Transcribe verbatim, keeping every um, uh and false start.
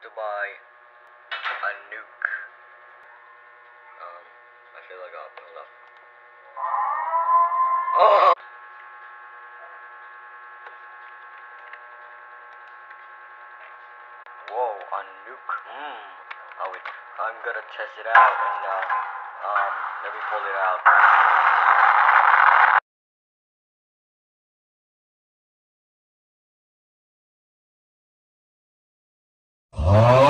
to buy a nuke. Um, I feel like I'll open it up. Oh! Whoa, a nuke. Hmm. Oh wait, I'm gonna test it out and uh, um, let me pull it out. Oh!